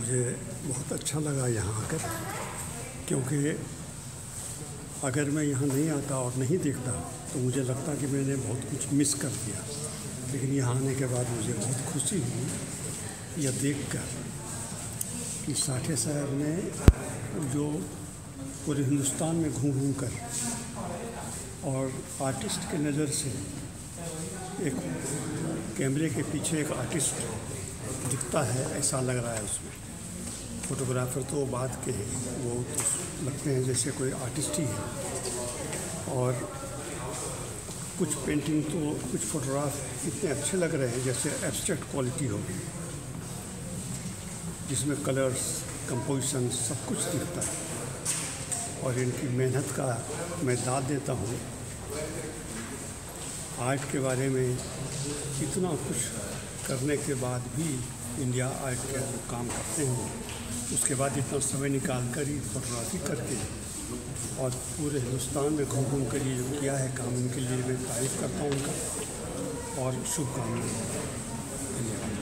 मुझे बहुत अच्छा लगा यहाँ आकर, क्योंकि अगर मैं यहाँ नहीं आता और नहीं देखता तो मुझे लगता कि मैंने बहुत कुछ मिस कर दिया। लेकिन यहाँ आने के बाद मुझे बहुत खुशी हुई यह देखकर कि साठे साहब ने जो पूरे हिंदुस्तान में घूम घूम कर और आर्टिस्ट के नज़र से एक कैमरे के पीछे एक आर्टिस्ट दिखता है, ऐसा लग रहा है उसमें। फोटोग्राफर तो बात के हैं, वो तो लगते हैं जैसे कोई आर्टिस्ट ही है। और कुछ पेंटिंग तो कुछ फोटोग्राफ इतने अच्छे लग रहे हैं जैसे एब्स्ट्रैक्ट क्वालिटी हो, जिसमें कलर्स, कंपोजिशन सब कुछ दिखता है। और इनकी मेहनत का मैं दाद देता हूँ। आर्ट के बारे में इतना कुछ करने के बाद भी इंडिया आर्ट के काम करते हैं, उसके बाद इतना समय निकाल कर ही फोटोग्राफी करके और पूरे हिंदुस्तान में घूम घूम कर ये जो किया है काम, उनके लिए मैं तारीफ़ करता हूँ उनका और शुभकामनाएं। धन्यवाद।